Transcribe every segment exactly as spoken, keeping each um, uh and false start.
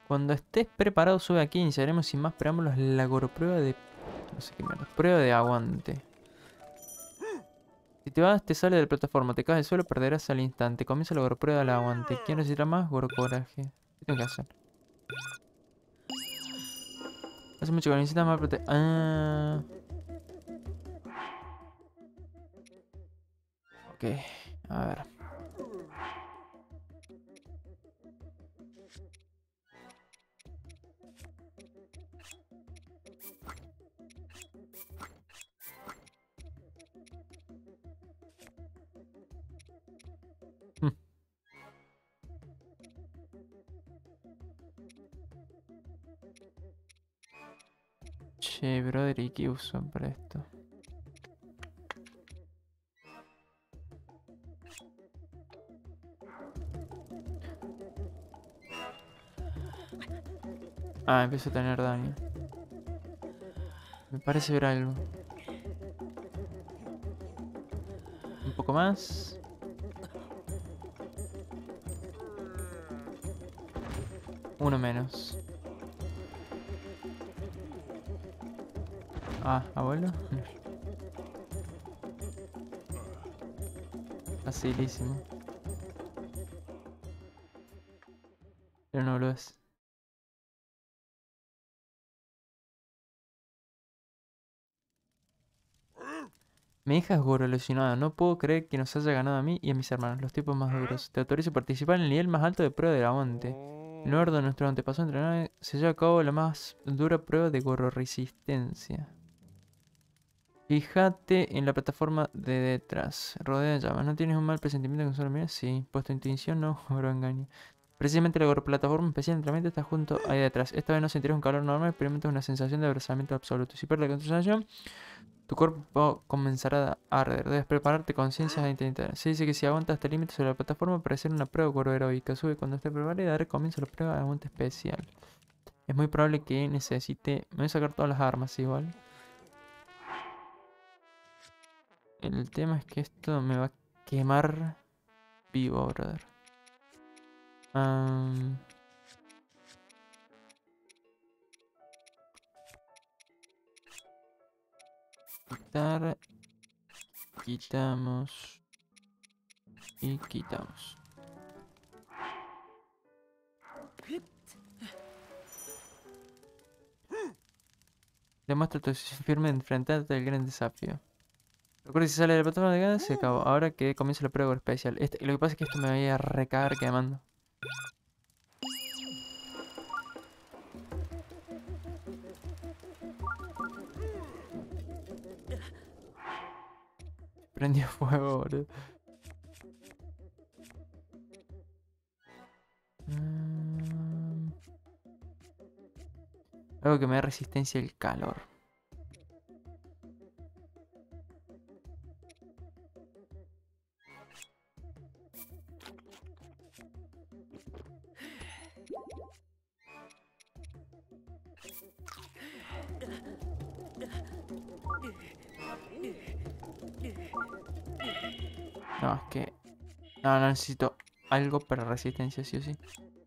Cuando estés preparado, sube aquí. Iniciaremos sin más preámbulos la agoraprueba de... No sé qué mierda. Prueba de aguante. Si te vas, te sale de la plataforma, te caes del suelo, perderás al instante. Comienza la agoraprueba del aguante. ¿Quién necesita más? Goro coraje. ¿Qué tengo que hacer? Hace mucho que no necesitas más prote... Ah. Ok. A ver. Hmm. Che, brother, ¿y qué uso para esto? Ah, empiezo a tener daño. Me parece ver algo. Un poco más. Uno menos. Ah, abuelo. Facilísimo. Pero no lo es. Mi hija es Goro alucinada. No puedo creer que nos haya ganado a mí y a mis hermanos, los tipos más duros. Te autorizo a participar en el nivel más alto de prueba del aguante. En lugar de nuestro antepasado entrenado, se lleva a cabo la más dura prueba de Goro resistencia. Fíjate en la plataforma de detrás. Rodea de llamas. ¿No tienes un mal presentimiento con solo miras? Sí. Puesto intuición, no, Goro engaño. Precisamente la plataforma especial de entrenamiento está junto ahí detrás. Esta vez no sentirás un calor normal, experimentas una sensación de abrazamiento absoluto. Si pierdes la concentración, tu cuerpo comenzará a arder. Debes prepararte conciencias a intentar. Se dice que si aguantas este límite sobre la plataforma, aparecerá una prueba Goro heroica. Sube cuando esté preparado y daré comienzo a la prueba de aguante especial. Es muy probable que necesite... Me voy a sacar todas las armas igual. El tema es que esto me va a quemar vivo, brother. Um, quitar. Quitamos. Y quitamos. Demuestra tu decisión firme de enfrentarte al gran desafío. Recuerda, si sale de la plataforma de gas, se acabó. Ahora que comienza la prueba especial. Este, lo que pasa es que esto me voy a recagar quemando. Prendió fuego, boludo. Mm. Algo que me dé resistencia al calor. No, es que... No, no necesito algo para resistencia, sí o sí.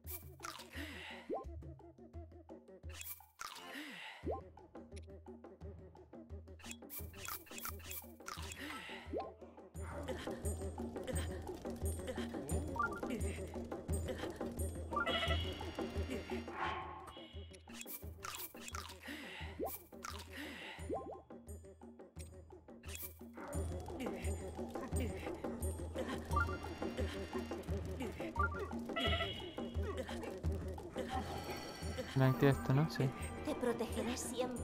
Me activa esto, ¿no? Sí. Te protegeré siempre.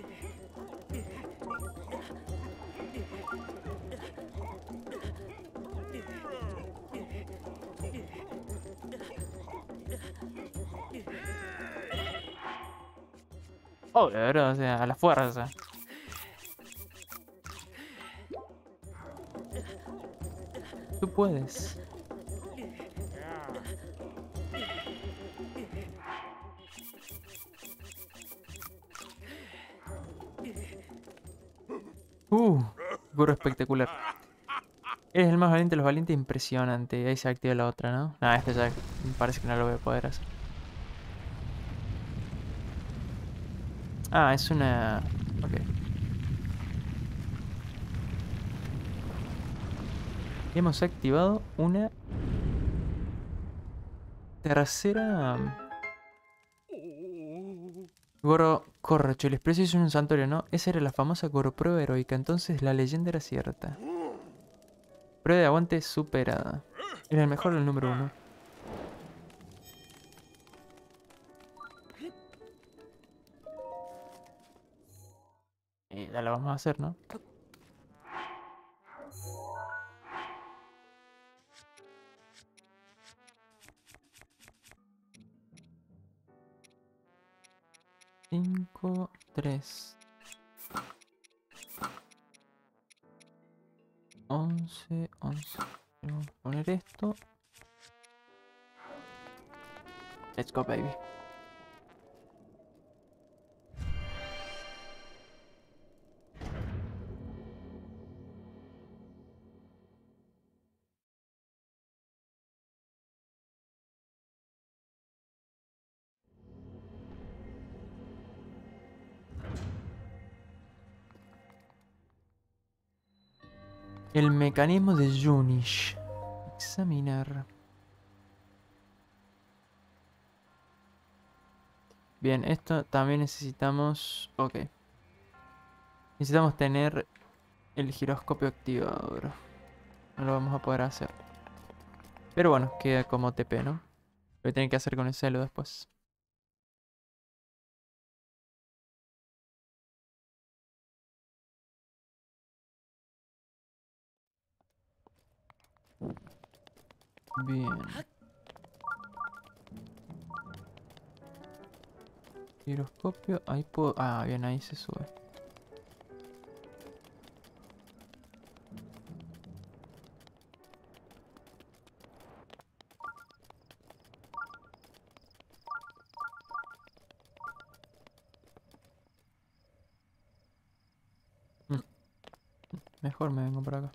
Oh, la verdad, o sea, a la fuerza. Tú puedes. Uh, Goro espectacular. Eres el más valiente de los valientes, impresionante. Ahí se activa la otra, ¿no? Nah, este ya me parece que no lo voy a poder hacer. Ah, es una... Ok. Hemos activado una tercera... Goro Corrocho, el expreso es un santuario, ¿no? Esa era la famosa Goro prueba heroica, entonces la leyenda era cierta. Prueba de aguante superada. Era el mejor, el número uno. Eh, ya la vamos a hacer, ¿no? Cinco, tres. Once, once. Vamos a poner esto. Let's go, baby. El mecanismo de Junish. Examinar. Bien, esto también necesitamos... Ok. Necesitamos tener el giroscopio activado, bro. No lo vamos a poder hacer. Pero bueno, queda como T P, ¿no? Lo voy a tener que hacer con el celo después. Bien. Giroscopio, ahí puedo... Ah, bien, ahí se sube. Mm, Mejor me vengo por acá.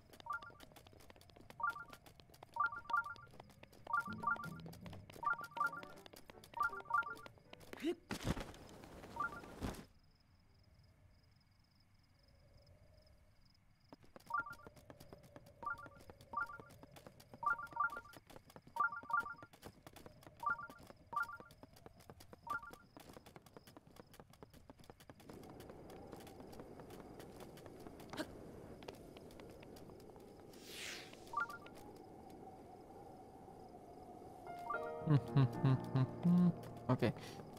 Ok.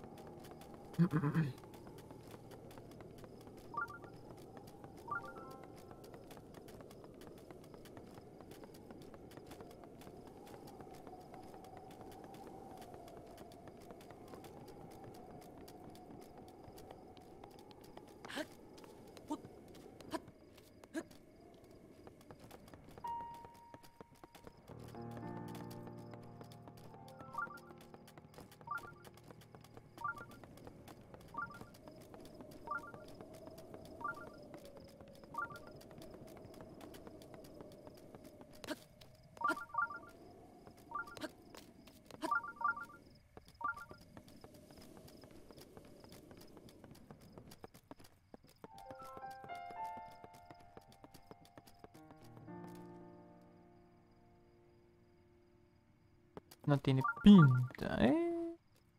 No tiene pinta, ¿eh?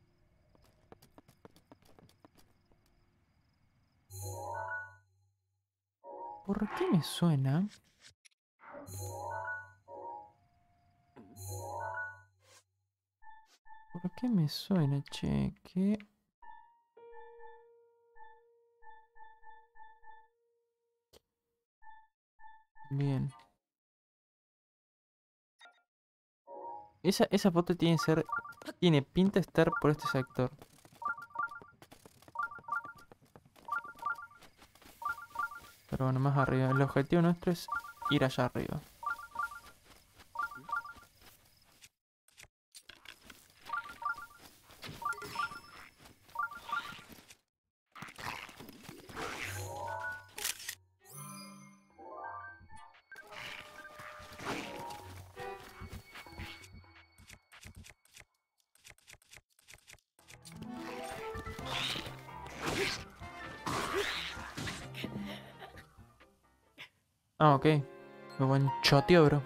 ¿Por qué me suena? ¿Por qué me suena, che? Que... Bien. Esa, esa foto tiene que ser... Tiene pinta de estar por este sector. Pero bueno, más arriba. El objetivo nuestro es ir allá arriba. Ah, ok. Me buen choteo, bro.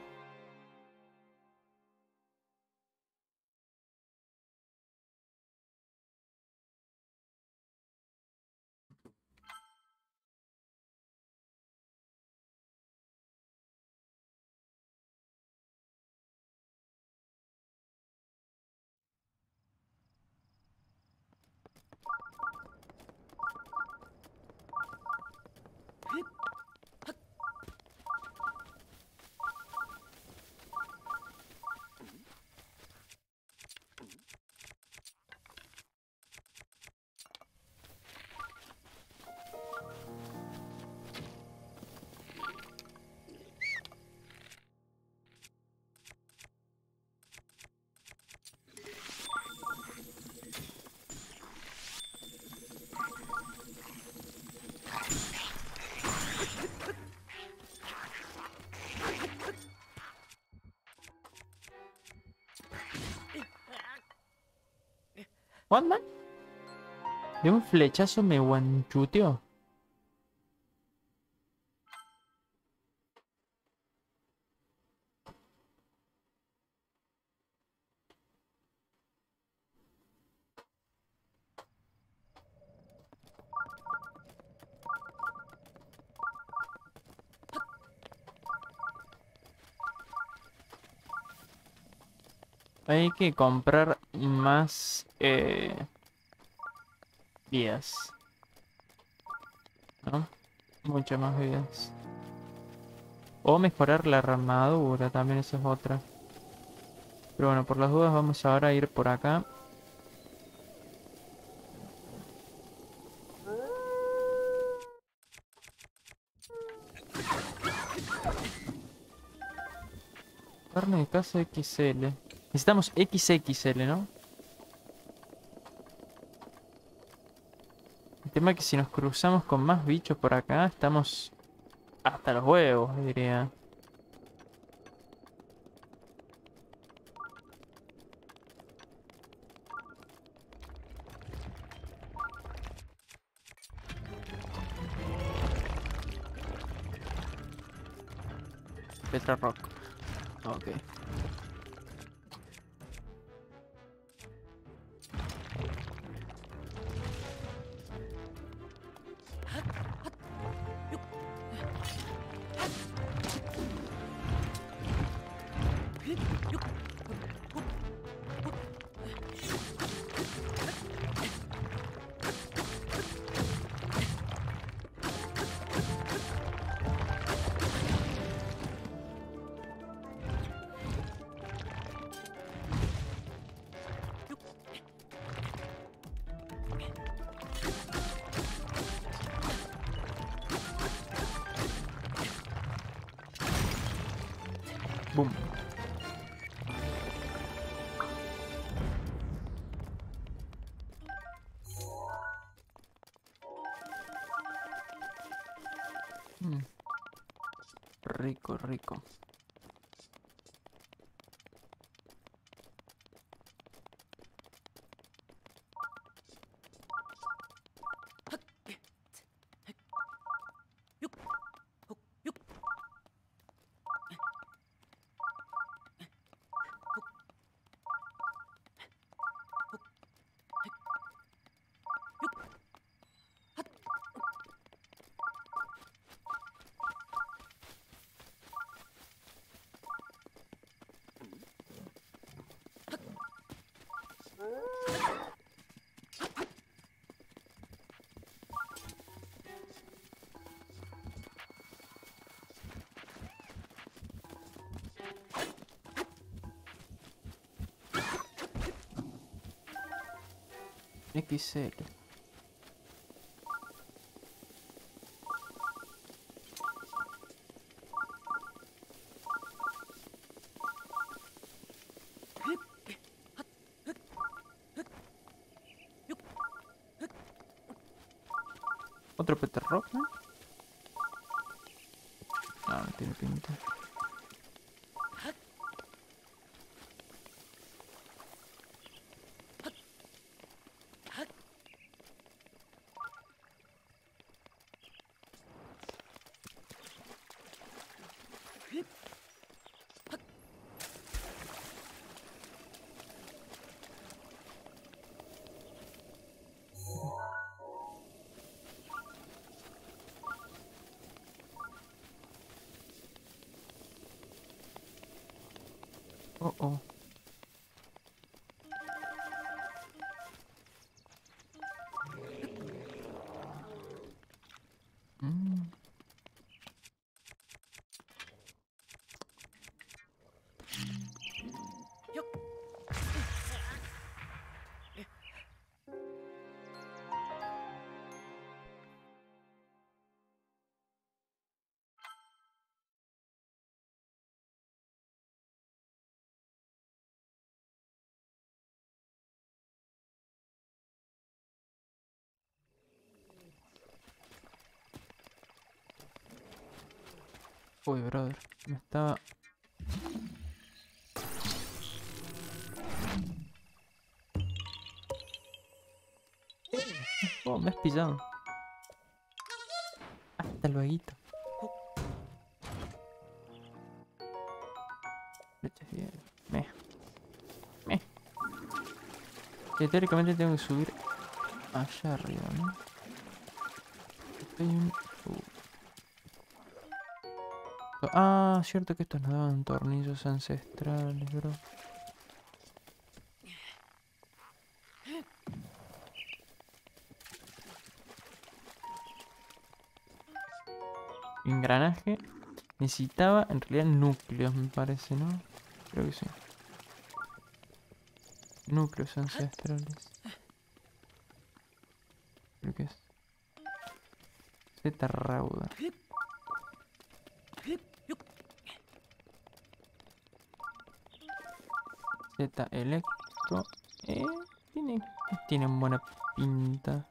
What, man? De un flechazo me guanchuteó. Hay que comprar más eh, vidas, ¿no? Muchas más vidas. O mejorar la armadura, también esa es otra. Pero bueno, por las dudas vamos ahora a ir por acá. Carne de caza equis ele. Necesitamos equis equis ele, ¿no? El tema es que si nos cruzamos con más bichos por acá, estamos hasta los huevos, diría. Petra Rock. Ok. Boom. Mm. Rico, rico. equis ele. Otro Peter Rock, ¿no? Ah, no tiene pinta. Oh, oh. Mm. Uy, brother. Me estaba... Oh, me has pillado. Hasta luego. Flechas bien. Me. Me. Que teóricamente tengo que subir allá arriba, ¿no? Hay un... uh. Ah, cierto que estos nos daban tornillos ancestrales, bro. Engranaje. Necesitaba en realidad núcleos, me parece, ¿no? Creo que sí. Núcleos ancestrales. Creo que es. Z rauda. Z electro. Eh, tiene, tiene buena pinta.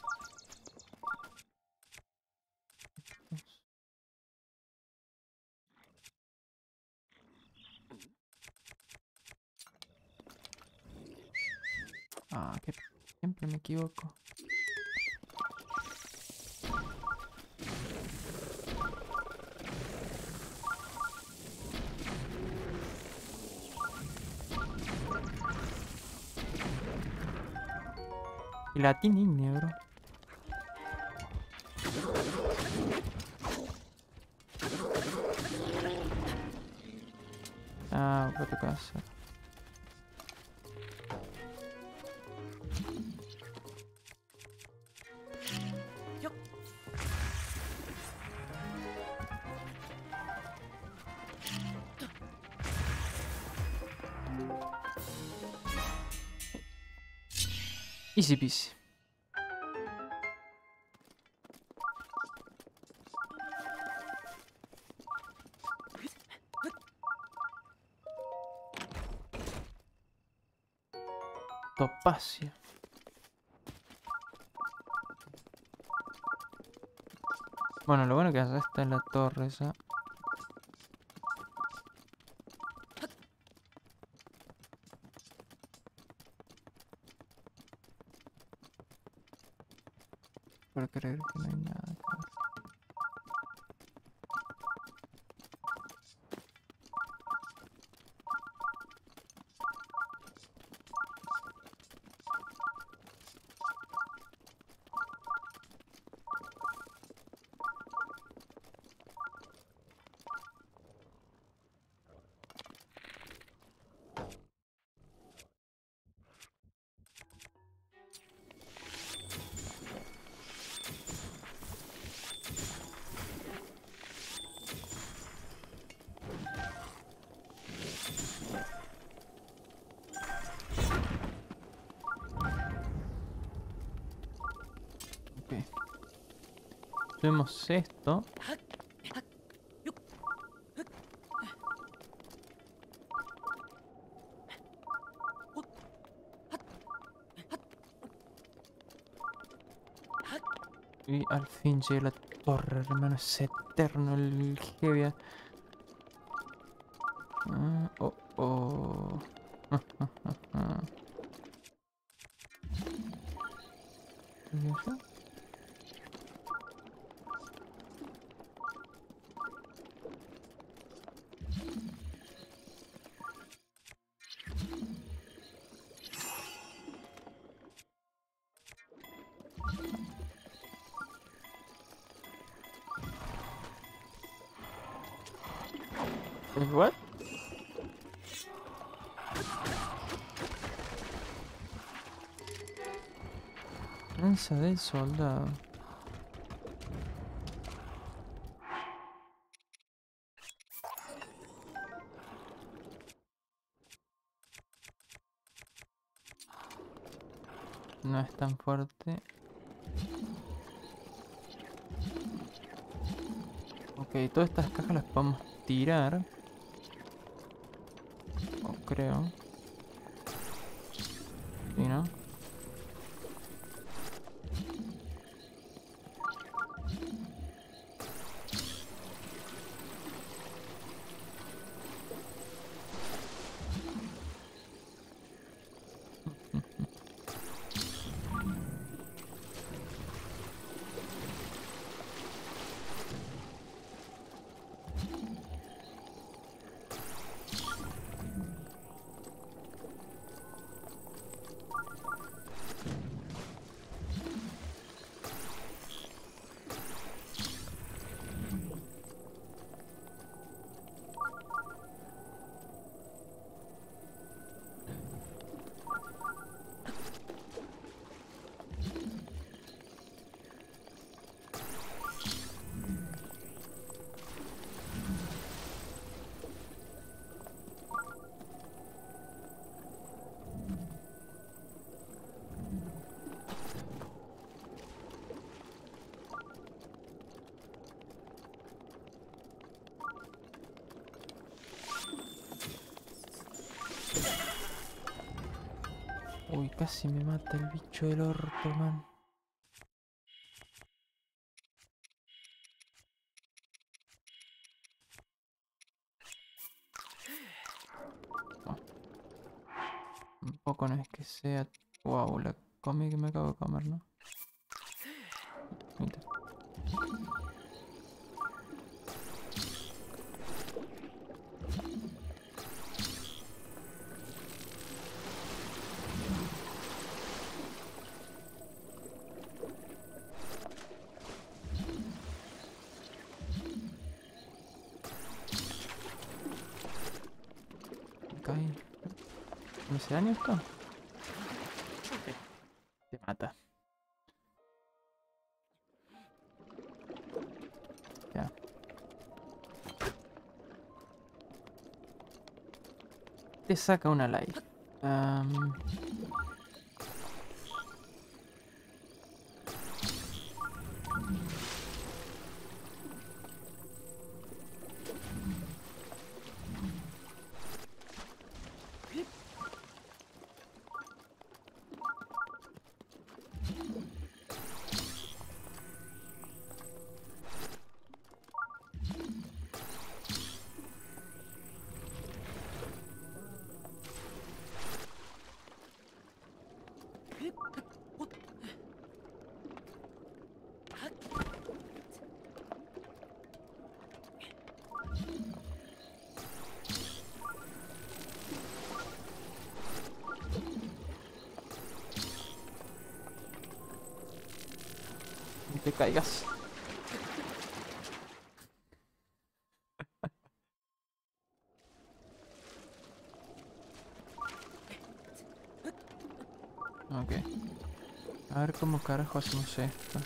Ah, que siempre me equivoco. Y latín igneo, bro. Ah, voy a tocar hacer. Easy peasy. Topacio. Bueno, lo bueno que acá está en la torre esa. Por creer que no hay nada acá. Ok. Subimos esto. Y al fin llegué a la torre, hermano. Es eterno el Hevia. Ah, oh, oh. Ah, ah, ah, ah. ¿Y allá? ¿What? Lanza del soldado. No es tan fuerte. Ok, todas estas cajas las podemos tirar. O creo. ¿Sí, no? Uy, casi me mata el bicho del orto, man. Bueno, un poco no es que sea... Wow, la comí que me acabo de comer, ¿no? Mira. Cae. ¿Me hace daño esto? Te mata. Ya. Te saca una life. Um, no te caigas. Ok. A ver cómo carajo hacemos esto.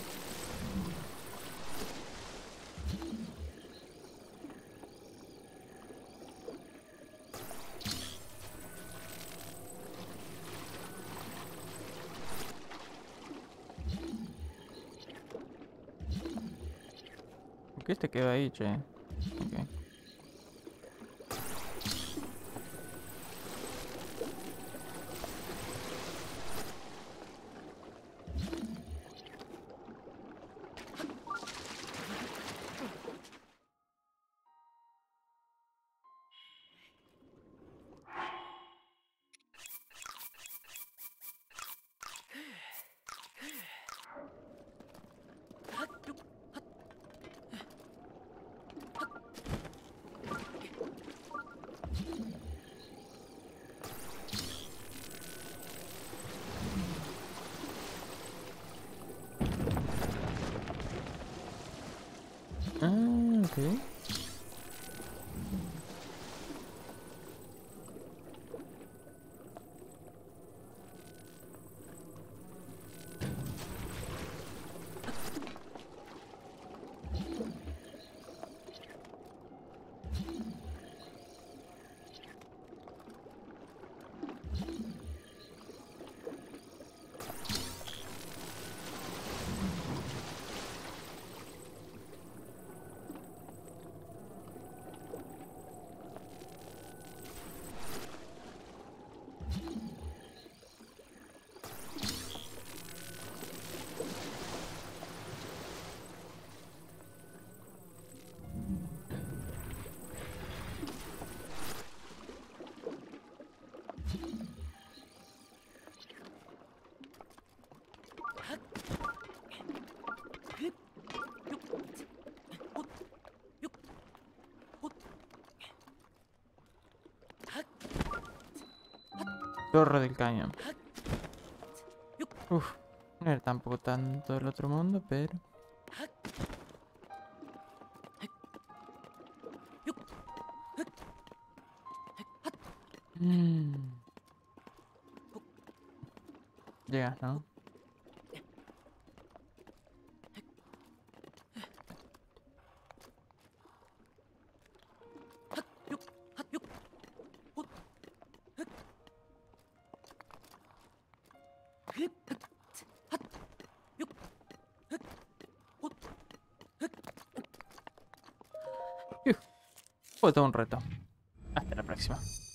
¿Por qué este queda ahí, che? Ok. Ah, ok. Torre del cañón. Uf, no era tampoco tanto del otro mundo, pero... Mm. Llegas, ¿no? Fue todo un reto. Hasta la próxima.